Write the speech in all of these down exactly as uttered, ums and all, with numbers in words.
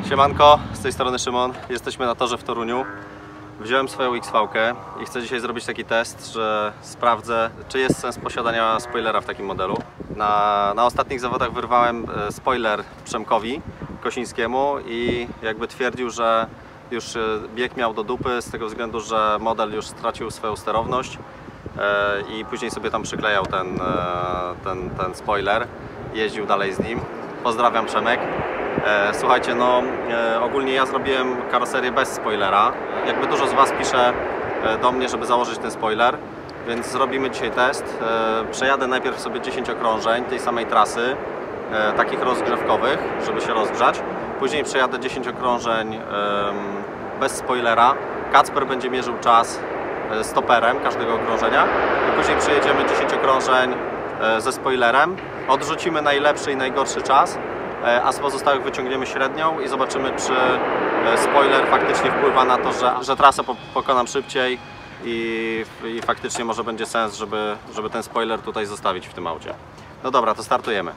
Siemanko, z tej strony Szymon. Jesteśmy na torze w Toruniu. Wziąłem swoją X V-kę i chcę dzisiaj zrobić taki test, że sprawdzę, czy jest sens posiadania spoilera w takim modelu. Na, na ostatnich zawodach wyrwałem spoiler Przemkowi Kosińskiemu i jakby twierdził, że już bieg miał do dupy z tego względu, że model już stracił swoją sterowność i później sobie tam przyklejał ten, ten, ten spoiler. Jeździł dalej z nim. Pozdrawiam, Przemek. Słuchajcie, no ogólnie ja zrobiłem karoserię bez spoilera. Jakby dużo z Was pisze do mnie, żeby założyć ten spoiler, więc zrobimy dzisiaj test. Przejadę najpierw sobie dziesięć okrążeń tej samej trasy, takich rozgrzewkowych, żeby się rozgrzać. Później przejadę dziesięć okrążeń bez spoilera. Kacper będzie mierzył czas stoperem każdego okrążenia i później przejedziemy dziesięć okrążeń ze spoilerem. Odrzucimy najlepszy i najgorszy czas, a z pozostałych wyciągniemy średnią i zobaczymy, czy spoiler faktycznie wpływa na to, że, że trasę pokonam szybciej i, i faktycznie może będzie sens, żeby, żeby ten spoiler tutaj zostawić w tym aucie. No dobra, to startujemy.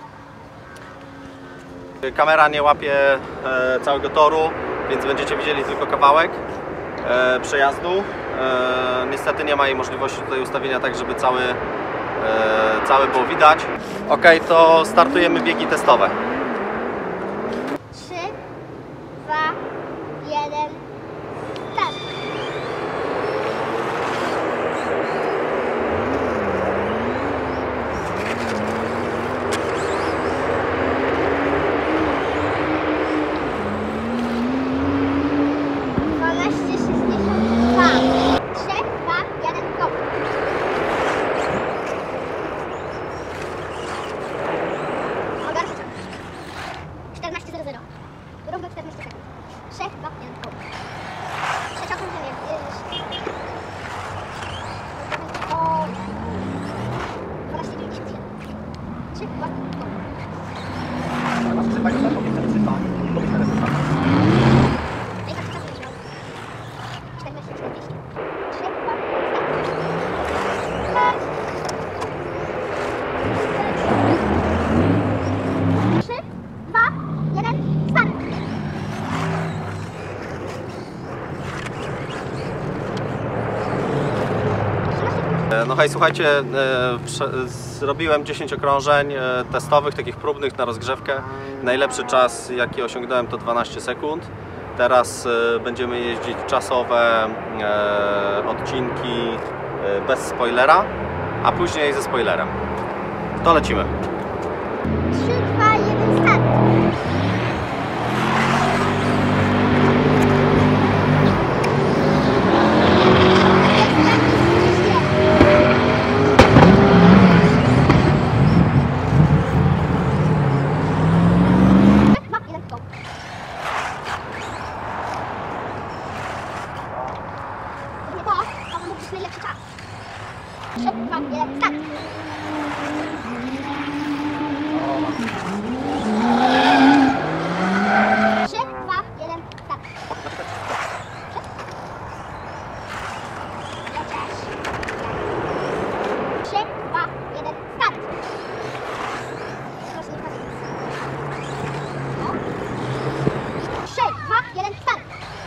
Kamera nie łapie całego toru, więc będziecie widzieli tylko kawałek przejazdu. Niestety nie ma jej możliwości tutaj ustawienia tak, żeby cały, cały było widać. Ok, to startujemy biegi testowe. trzy, dwa, jeden, start! dwanaście sześćdziesiąt dwa. trzy, dwa, jeden, go! czternaście zero zero. Równo czternaście sekund. trzy, dwa, jeden, go. Trzecia okrążenie. O, dwanaście dziewięćdziesiąt jeden. trzy, dwa, go. Ej, tak, czas nie czternaście czterdzieści. trzy, dwa, start. trzy, dwa, jeden, start! No hej, słuchajcie, zrobiłem dziesięć okrążeń testowych, takich próbnych na rozgrzewkę. Najlepszy czas, jaki osiągnąłem, to dwanaście sekund. Teraz będziemy jeździć czasowe odcinki bez spoilera, a później ze spoilerem. To lecimy. trzy, dwa, jeden, start! Najlepszy czas. trzy, dwa, jeden, start! trzy, dwa, jeden, start! trzy, dwa, jeden, start! trzy, dwa, jeden, start!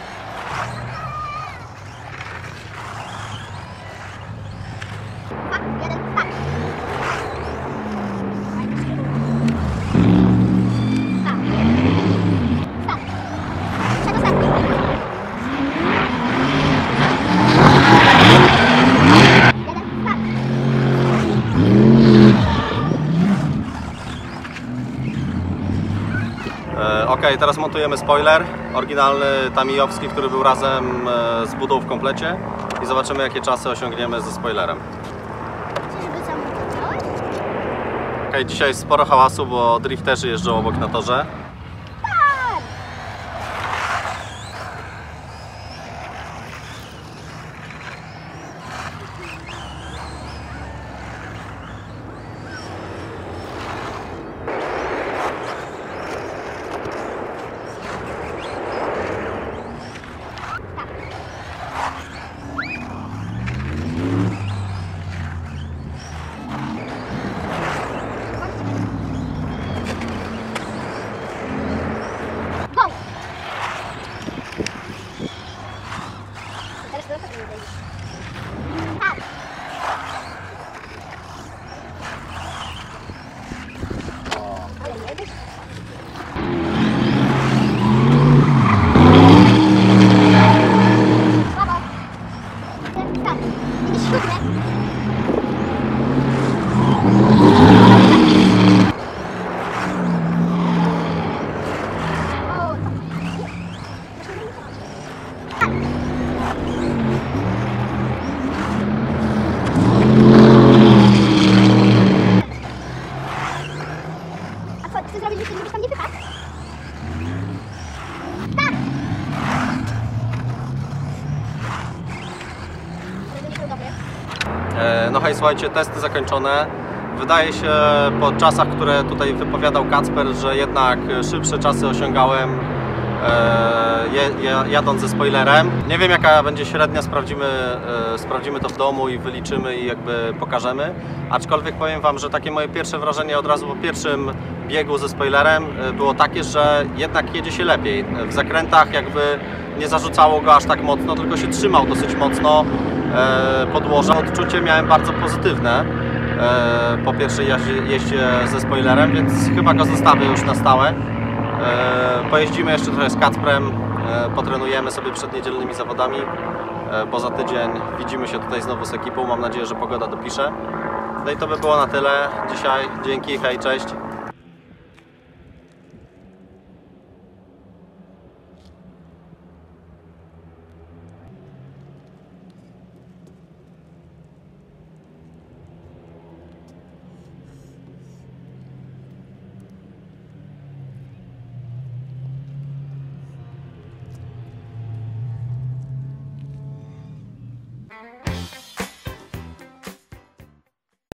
Ok, teraz montujemy spoiler, oryginalny tamijowski, który był razem z budą w komplecie i zobaczymy, jakie czasy osiągniemy ze spoilerem. Ok, dzisiaj sporo hałasu, bo drifterzy jeżdżą obok na torze. No hej, słuchajcie, testy zakończone. Wydaje się po czasach, które tutaj wypowiadał Kacper, że jednak szybsze czasy osiągałem jadąc ze spoilerem. Nie wiem, jaka będzie średnia, sprawdzimy, sprawdzimy to w domu i wyliczymy i jakby pokażemy. Aczkolwiek powiem Wam, że takie moje pierwsze wrażenie od razu po pierwszym biegu ze spoilerem było takie, że jednak jedzie się lepiej. W zakrętach jakby nie zarzucało go aż tak mocno, tylko się trzymał dosyć mocno podłoża. Odczucie miałem bardzo pozytywne po pierwszej jeździe ze spoilerem, więc chyba go zostawię już na stałe. Pojeździmy jeszcze trochę z Kacprem, potrenujemy sobie przed niedzielnymi zawodami, bo za tydzień widzimy się tutaj znowu z ekipą. Mam nadzieję, że pogoda dopisze. No i to by było na tyle dzisiaj. Dzięki, hej, cześć.